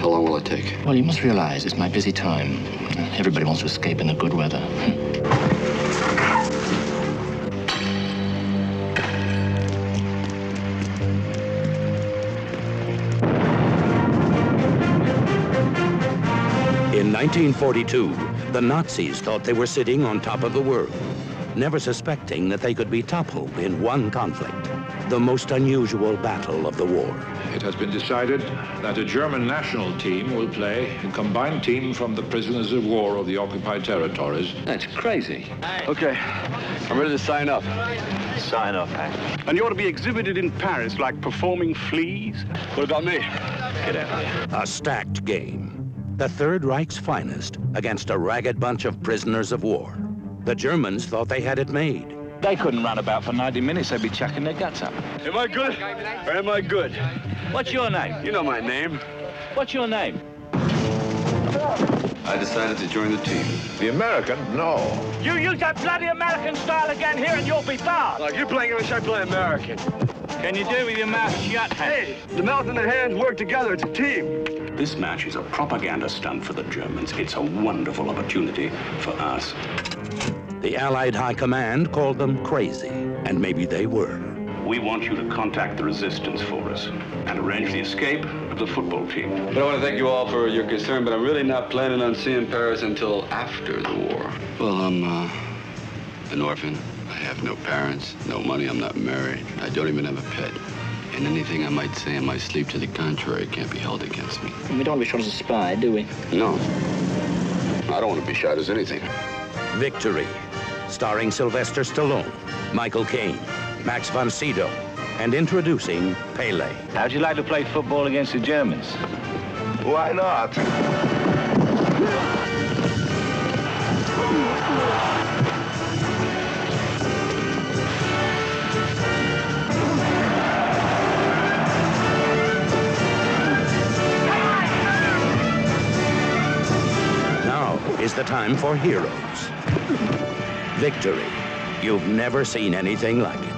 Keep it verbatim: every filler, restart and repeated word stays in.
How long will it take? Well, you must realize it's my busy time. Everybody wants to escape in the good weather. In nineteen forty-two, the Nazis thought they were sitting on top of the world, never suspecting that they could be toppled in one conflict, the most unusual battle of the war. It has been decided that a German national team will play a combined team from the prisoners of war of the occupied territories. That's crazy. Okay, I'm ready to sign up. Sign up, Hank. And you ought to be exhibited in Paris like performing fleas? What about me? Get out of here. A stacked game. The Third Reich's finest against a ragged bunch of prisoners of war. The Germans thought they had it made. They couldn't run about for ninety minutes. They'd be chucking their guts up. Am I good or am I good? What's your name? You know my name. What's your name? I decided to join the team. The American? No. You use that bloody American style again here and you'll be barred. Like, you're playing English, I play American. Can you do it with your mouth shut, Hey, the mouth and the hands work together. It's a team. This match is a propaganda stunt for the Germans. It's a wonderful opportunity for us. The Allied High Command called them crazy, and maybe they were. We want you to contact the resistance for us and arrange the escape of the football team. But I want to thank you all for your concern, but I'm really not planning on seeing Paris until after the war. Well, I'm uh, an orphan. I have no parents, no money, I'm not married. I don't even have a pet. And anything I might say in my sleep to the contrary can't be held against me. We don't want to be shot as a spy, do we? No. I don't want to be shot as anything. Victory, starring Sylvester Stallone, Michael Caine, Max von Sydow, and introducing Pele. How'd you like to play football against the Germans? Why not? Now is the time for heroes. Victory. You've never seen anything like it.